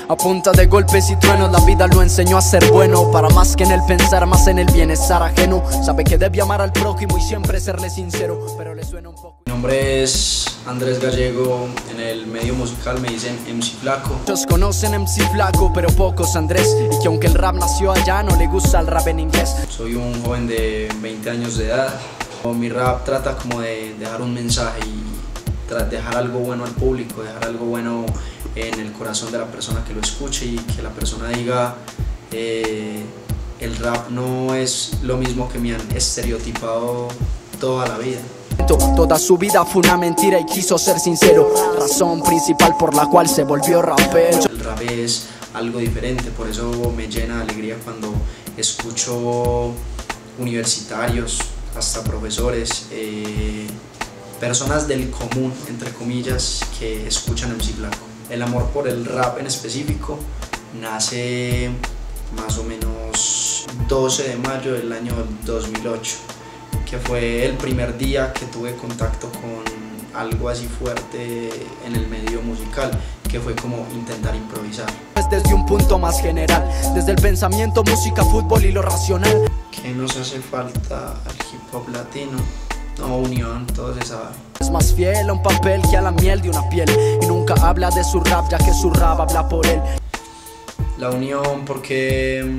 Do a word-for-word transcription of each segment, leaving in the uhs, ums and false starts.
A punta de golpes y truenos la vida lo enseñó a ser bueno, para más que en el pensar, más en el bienestar ajeno. Sabe que debe amar al prójimo y siempre serle sincero, pero le suena un poco. Mi nombre es Andrés Gallego, en el medio musical me dicen M C Flaco. Muchos conocen M C Flaco, pero pocos Andrés, y que aunque el rap nació allá, no le gusta el rap en inglés. Soy un joven de veinte años de edad. Mi rap trata como de dejar un mensaje y dejar algo bueno al público, dejar algo bueno en el corazón de la persona que lo escuche y que la persona diga eh, el rap no es lo mismo que me han estereotipado toda la vida. Toda su vida fue una mentira y quiso ser sincero, razón principal por la cual se volvió rapero. El rap es algo diferente, por eso me llena de alegría cuando escucho universitarios, hasta profesores, eh, personas del común, entre comillas, que escuchan M C Flaco. El amor por el rap en específico nace más o menos doce de mayo del año dos mil ocho, que fue el primer día que tuve contacto con algo así fuerte en el medio musical, que fue como intentar improvisar. Desde un punto más general, desde el pensamiento, música, fútbol y lo racional. ¿Qué nos hace falta al hip hop latino? No, unión, todo se sabe. Es más fiel a un papel que a la miel de una piel, y nunca habla de su rap ya que su rap habla por él. La unión, porque,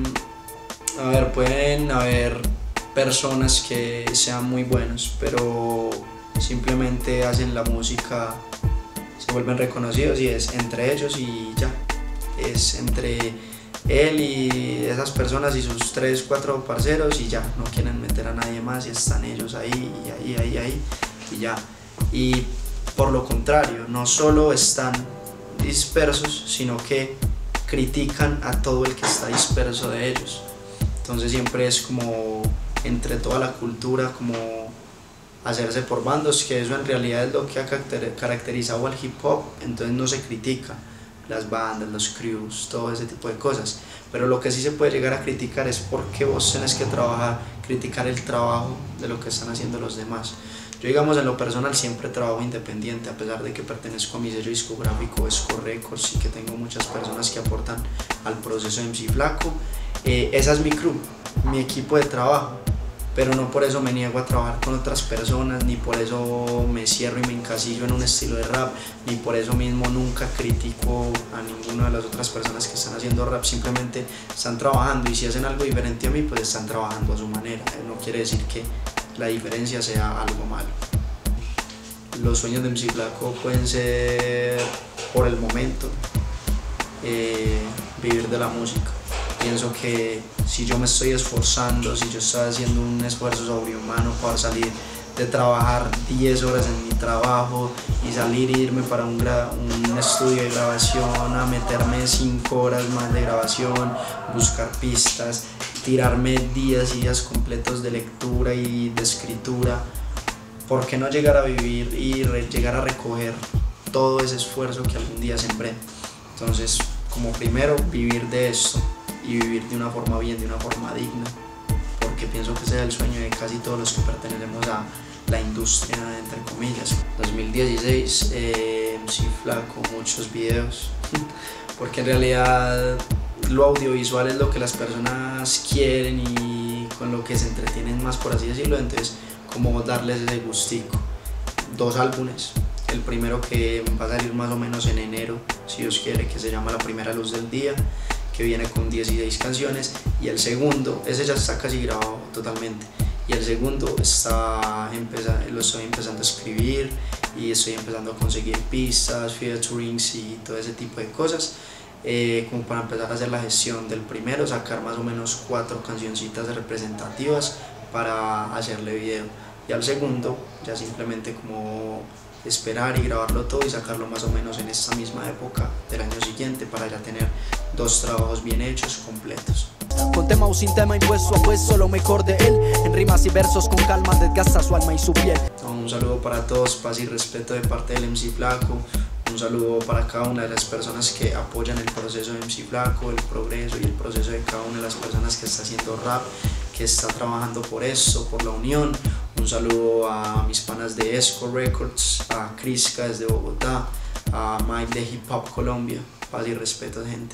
a ver, pueden haber personas que sean muy buenos, pero simplemente hacen la música, se vuelven reconocidos y es entre ellos y ya. Es entre él y esas personas y sus tres, cuatro parceros y ya, no quieren meter a nadie más y están ellos ahí y ahí, ahí, ahí y ya. Y por lo contrario, no solo están dispersos, sino que critican a todo el que está disperso de ellos. Entonces siempre es como entre toda la cultura, como hacerse por bandos, que eso en realidad es lo que ha caracterizado al hip hop. Entonces no se critica las bandas, los crews, todo ese tipo de cosas, pero lo que sí se puede llegar a criticar es por qué vos tenés que trabajar, criticar el trabajo de lo que están haciendo los demás. Yo, digamos, en lo personal siempre trabajo independiente, a pesar de que pertenezco a mi sello discográfico Esco Records y que tengo muchas personas que aportan al proceso de M C Flaco. Eh, esa es mi crew, mi equipo de trabajo, pero no por eso me niego a trabajar con otras personas, ni por eso me cierro y me encasillo en un estilo de rap, ni por eso mismo nunca critico a ninguna de las otras personas que están haciendo rap. Simplemente están trabajando y si hacen algo diferente a mí, pues están trabajando a su manera. No quiere decir que la diferencia sea algo malo. Los sueños de M C Flaco pueden ser, por el momento, eh, vivir de la música. Pienso que si yo me estoy esforzando, si yo estoy haciendo un esfuerzo sobrehumano para salir de trabajar diez horas en mi trabajo y salir e irme para un, un estudio de grabación, a meterme cinco horas más de grabación, buscar pistas, tirarme días y días completos de lectura y de escritura, ¿por qué no llegar a vivir y re, llegar a recoger todo ese esfuerzo que algún día sembré? Entonces, como primero, vivir de esto y vivir de una forma bien, de una forma digna, porque pienso que ese es el sueño de casi todos los que pertenecemos a la industria, entre comillas. dos mil dieciséis, eh, M C Flaco, muchos videos, porque en realidad lo audiovisual es lo que las personas quieren y con lo que se entretienen más, por así decirlo. Entonces, como darles ese gustico. Dos álbumes, el primero que va a salir más o menos en enero, si Dios quiere, que se llama La Primera Luz del Día, que viene con dieciséis canciones, y el segundo, ese ya está casi grabado totalmente, y el segundo está lo estoy empezando a escribir y estoy empezando a conseguir pistas, featurings y todo ese tipo de cosas, eh, como para empezar a hacer la gestión del primero, sacar más o menos cuatro cancioncitas representativas para hacerle video, y al segundo ya simplemente como esperar y grabarlo todo y sacarlo más o menos en esta misma época del año siguiente, para ya tener dos trabajos bien hechos, completos. Con tema o sin tema, impuesto a puesto, lo mejor de él, en rimas y versos con calma desgasta su alma y su piel. Un saludo para todos, paz y respeto de parte del M C Flaco. Un saludo para cada una de las personas que apoyan el proceso de M C Flaco, el progreso y el proceso de cada una de las personas que está haciendo rap, que está trabajando por eso, por la unión. Un saludo a mis panas de Esco Records, a Crisca desde Bogotá, a Mike de Hip Hop Colombia. Paz y respeto, gente.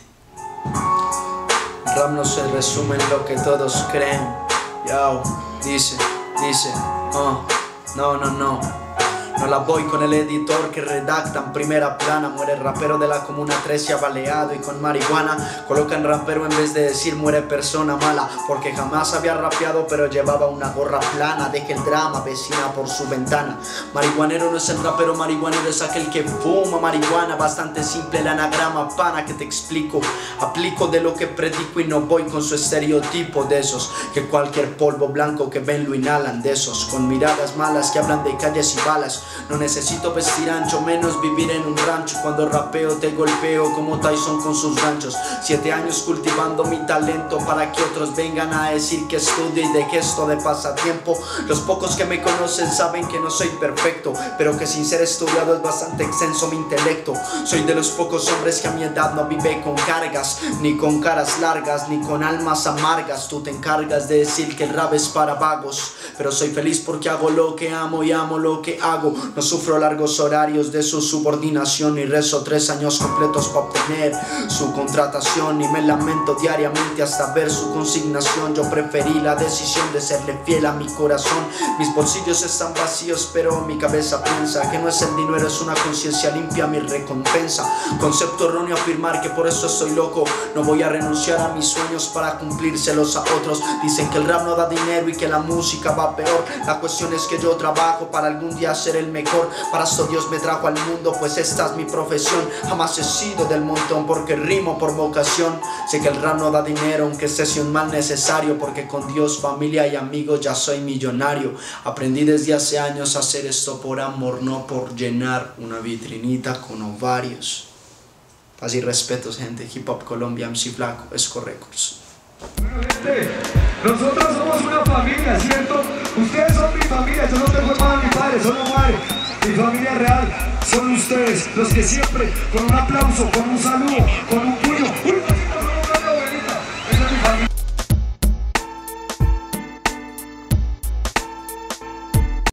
Rap no se resume en lo que todos creen. Yo, dice, dice, oh, no, no, no. No la voy con el editor que redacta en primera plana. Muere el rapero de la comuna trece baleado y con marihuana. Colocan rapero en vez de decir muere persona mala. Porque jamás había rapeado pero llevaba una gorra plana. Deje el drama, vecina por su ventana. Marihuanero no es el rapero, marihuanero es aquel que fuma marihuana. Bastante simple el anagrama, pana, que te explico. Aplico de lo que predico y no voy con su estereotipo. De esos que cualquier polvo blanco que ven lo inhalan. De esos con miradas malas que hablan de calles y balas. No necesito vestir ancho, menos vivir en un rancho. Cuando rapeo te golpeo como Tyson con sus ganchos. Siete años cultivando mi talento para que otros vengan a decir que estudio y de que esto de pasatiempo. Los pocos que me conocen saben que no soy perfecto, pero que sin ser estudiado es bastante extenso mi intelecto. Soy de los pocos hombres que a mi edad no vive con cargas, ni con caras largas, ni con almas amargas. Tú te encargas de decir que el rap es para vagos, pero soy feliz porque hago lo que amo y amo lo que hago. No sufro largos horarios de su subordinación, ni rezo tres años completos para obtener su contratación, y me lamento diariamente hasta ver su consignación. Yo preferí la decisión de serle fiel a mi corazón. Mis bolsillos están vacíos pero mi cabeza piensa que no es el dinero, es una conciencia limpia mi recompensa. Concepto erróneo afirmar que por eso estoy loco. No voy a renunciar a mis sueños para cumplírselos a otros. Dicen que el rap no da dinero y que la música va peor. La cuestión es que yo trabajo para algún día ser el mejor. Para esto Dios me trajo al mundo, pues esta es mi profesión. Jamás he sido del montón porque rimo por vocación. Sé que el rap no da dinero, aunque este sea un mal necesario, porque con Dios, familia y amigos ya soy millonario. Aprendí desde hace años a hacer esto por amor, no por llenar una vitrinita con ovarios. Paz y respetos, gente. Hip Hop Colombia, M C Flaco, Esco Records. Bueno, gente, nosotros somos una familia, ¿cierto? Ustedes son mi familia, yo no tengo hermano ni padre, solo madre. Mi familia real son ustedes, los que siempre, con un aplauso, con un saludo, con un puño,